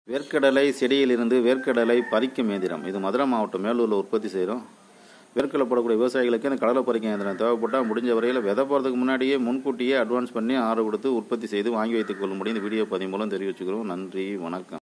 வேர்க்கடலை செடியிலிருந்து வேர்க்கடலை பறிக்கும் இயந்திரம். இது மதுரை மாவட்டம் மேலூரில் உற்பத்தி செய்கிறோம். வேர்க்கடலை போடக்கூடிய விவசாயிகளுக்கு இந்த கடலை பறிக்கும் இயந்திரம் தேவைப்பட்டால் முடிஞ்ச வரையில் விதை போகிறதுக்கு முன்னாடியே முன்கூட்டியே அட்வான்ஸ் பண்ணி ஆர்டர் கொடுத்து உற்பத்தி செய்து வாங்கி வைத்துக் கொள்ளும்படி இந்த வீடியோ பதிவு மூலம் தெரிவிச்சுக்கிறோம். நன்றி, வணக்கம்.